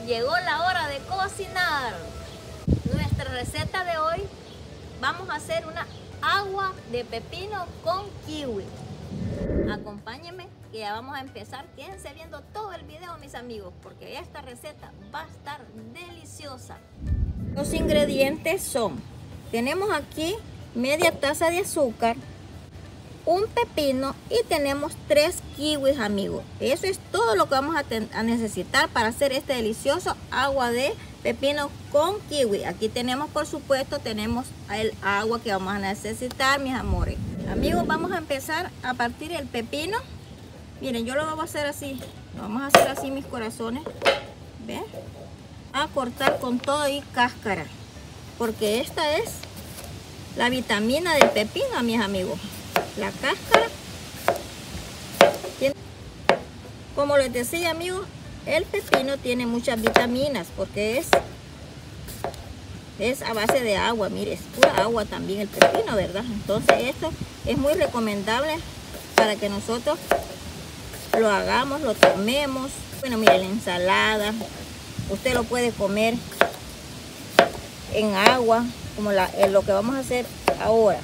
llegó la hora de cocinar. Nuestra receta de hoy, vamos a hacer una agua de pepino con kiwi. Acompáñenme que ya vamos a empezar. Quédense viendo todo el video, mis amigos, porque esta receta va a estar deliciosa. Los ingredientes son, tenemos aquí media taza de azúcar, un pepino y tenemos 3 kiwis, amigos. Eso es todo lo que vamos a necesitar para hacer este delicioso agua de pepino con kiwi. Aquí tenemos, por supuesto, tenemos el agua que vamos a necesitar, mis amores. Amigos, vamos a empezar a partir el pepino. Miren, yo lo voy a hacer así. Lo vamos a hacer así, mis corazones. ¿Ven? A cortar con todo y cáscara, porque esta es la vitamina del pepino, mis amigos. La cáscara. Como les decía, amigos, el pepino tiene muchas vitaminas porque es a base de agua. Mire, es pura agua también el pepino, ¿verdad? Entonces esto es muy recomendable para que nosotros lo hagamos, lo tomemos. Bueno, mire, la ensalada usted lo puede comer en agua, como lo que vamos a hacer ahora.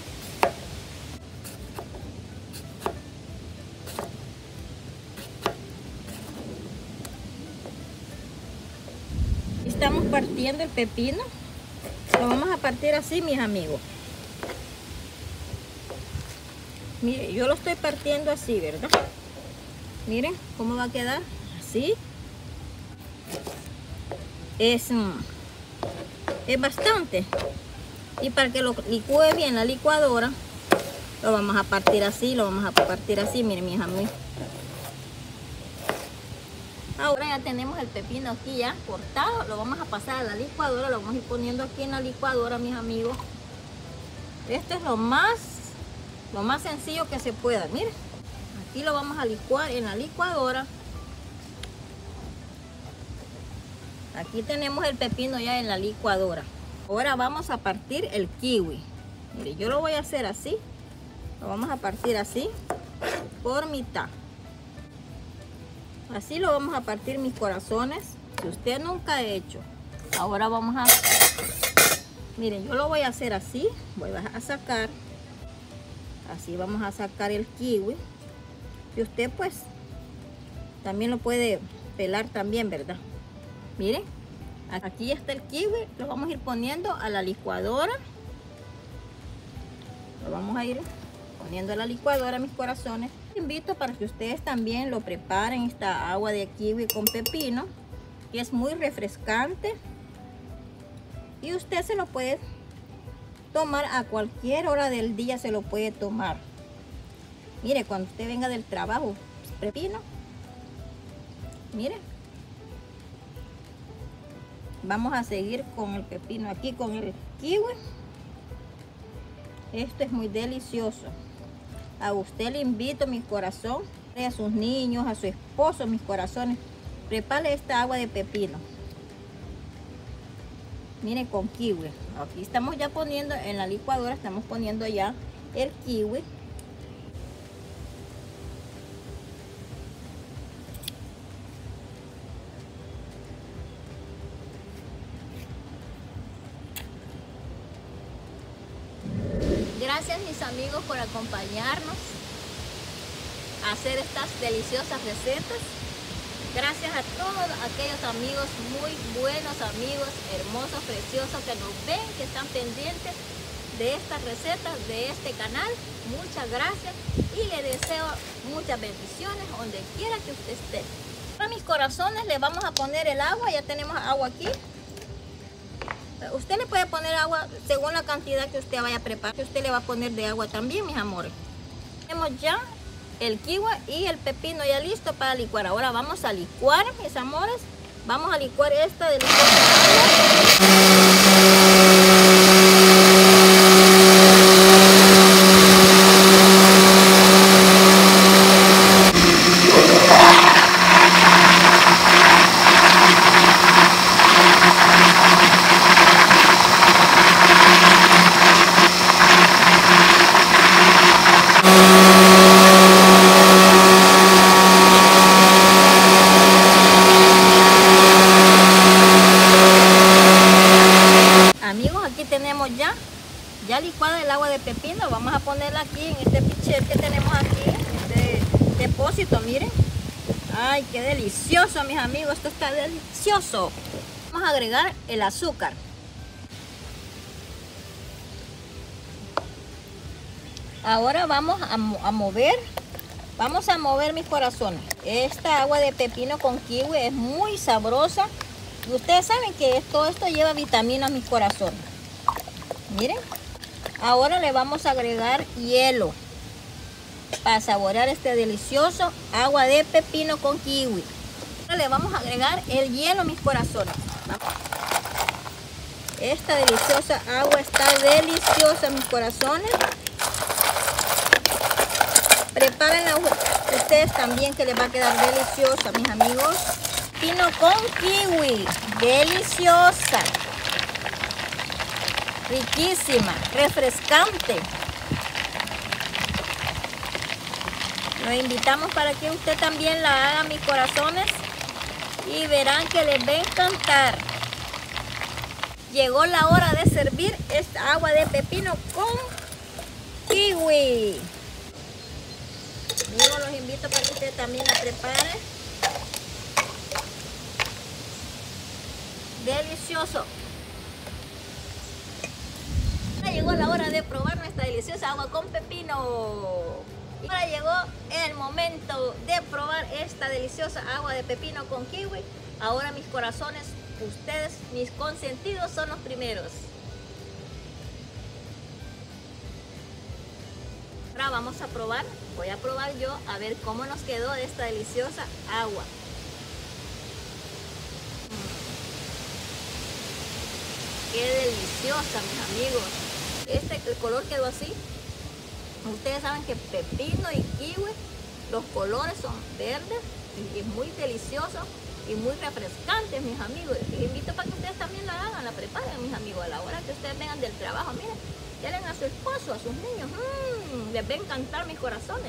Estamos partiendo el pepino. Lo vamos a partir así, mis amigos. Mire, yo lo estoy partiendo así, ¿verdad? Miren cómo va a quedar. Así. Es bastante. Y para que lo licúe bien la licuadora, lo vamos a partir así, miren, mis amigos. Ahora ya tenemos el pepino aquí ya cortado, lo vamos a pasar a la licuadora, lo vamos a ir poniendo aquí en la licuadora, mis amigos. Esto es lo más sencillo que se pueda. Miren, aquí lo vamos a licuar en la licuadora. Aquí tenemos el pepino ya en la licuadora. Ahora vamos a partir el kiwi. Mire, yo lo voy a hacer así. Lo vamos a partir así por mitad. Así lo vamos a partir, mis corazones. Si usted nunca ha hecho, ahora vamos a... Miren, yo lo voy a hacer así. Voy a sacar. Así vamos a sacar el kiwi. Y usted pues también lo puede pelar también, ¿verdad? Miren, aquí está el kiwi. Lo vamos a ir poniendo a la licuadora. Lo vamos a ir poniendo a la licuadora, mis corazones. Les invito para que ustedes también lo preparen, esta agua de kiwi con pepino, que es muy refrescante. Y usted se lo puede tomar a cualquier hora del día, se lo puede tomar. Mire, cuando usted venga del trabajo, pepino. Mire. Vamos a seguir con el pepino aquí, con el kiwi. Esto es muy delicioso. A usted le invito, mi corazón, a sus niños, a su esposo, mis corazones, prepare esta agua de pepino. Miren, con kiwi. Aquí estamos ya poniendo en la licuadora, estamos poniendo ya el kiwi. Gracias, mis amigos, por acompañarnos a hacer estas deliciosas recetas. Gracias a todos aquellos amigos, muy buenos amigos, hermosos, preciosos, que nos ven, que están pendientes de estas recetas, de este canal. Muchas gracias y le deseo muchas bendiciones donde quiera que usted esté. A mis corazones le vamos a poner el agua. Ya tenemos agua aquí. Usted le puede poner agua según la cantidad que usted vaya a preparar. Usted le va a poner de agua también, mis amores. Tenemos ya el kiwi y el pepino ya listo para licuar. Ahora vamos a licuar, mis amores. Vamos a licuar esta deliciosa tenemos ya licuada el agua de pepino. Vamos a ponerla aquí en este pitcher que tenemos aquí, este depósito, miren. Ay, qué delicioso, mis amigos, esto está delicioso. Vamos a agregar el azúcar. Ahora vamos a mover. Vamos a mover, mis corazones. Esta agua de pepino con kiwi es muy sabrosa. Y ustedes saben que todo esto lleva vitaminas, mis corazones. Miren. Ahora le vamos a agregar hielo para saborear este delicioso agua de pepino con kiwi. Ahora le vamos a agregar el hielo, mis corazones. Esta deliciosa agua está deliciosa, mis corazones. Prepárenla ustedes también, que les va a quedar deliciosa, mis amigos. Pepino con kiwi, deliciosa, riquísima, refrescante. Los invitamos para que usted también la haga, mis corazones, y verán que les va a encantar. Llegó la hora de servir esta agua de pepino con kiwi. Yo los invito para que ustedes también la preparen. Delicioso. Ahora llegó la hora de probar nuestra deliciosa agua con pepino. Ahora llegó el momento de probar esta deliciosa agua de pepino con kiwi. Ahora, mis corazones, ustedes, mis consentidos, son los primeros. Ahora vamos a probar. Voy a probar yo a ver cómo nos quedó de esta deliciosa agua. Qué deliciosa, mis amigos. El color quedó así. Ustedes saben que pepino y kiwi, los colores son verdes y es muy delicioso y muy refrescante, mis amigos. Les invito para que ustedes también la hagan, la preparen, mis amigos. A la hora que ustedes vengan del trabajo, miren, denle a su esposo, a sus niños. Les va a encantar, mis corazones.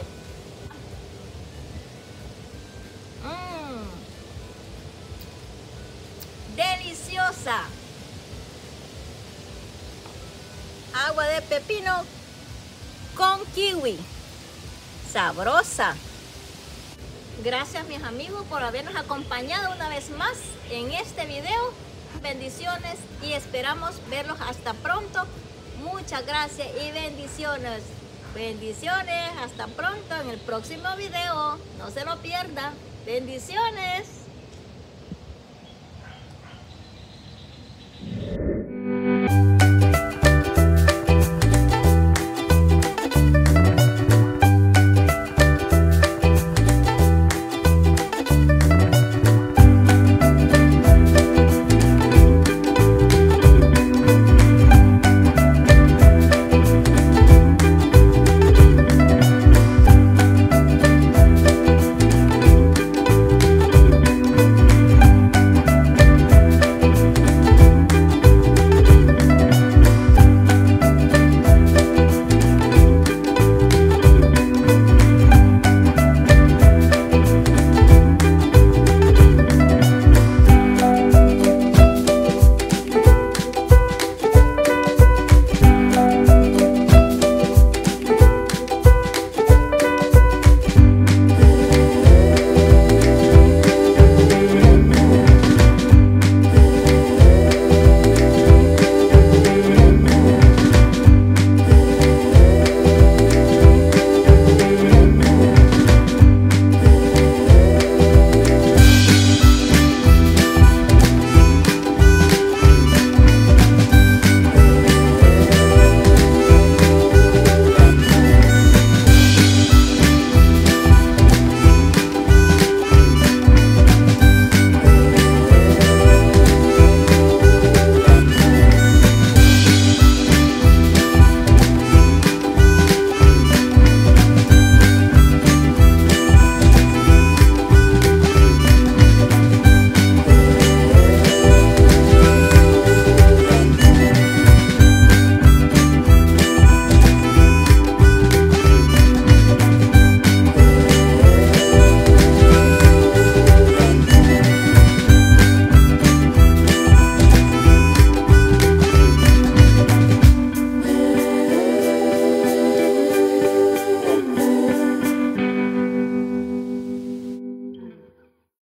Deliciosa agua de pepino con kiwi, sabrosa. Gracias, mis amigos, por habernos acompañado una vez más en este video. Bendiciones y esperamos verlos hasta pronto. Muchas gracias y bendiciones. Bendiciones, hasta pronto en el próximo video. No se lo pierdan. Bendiciones.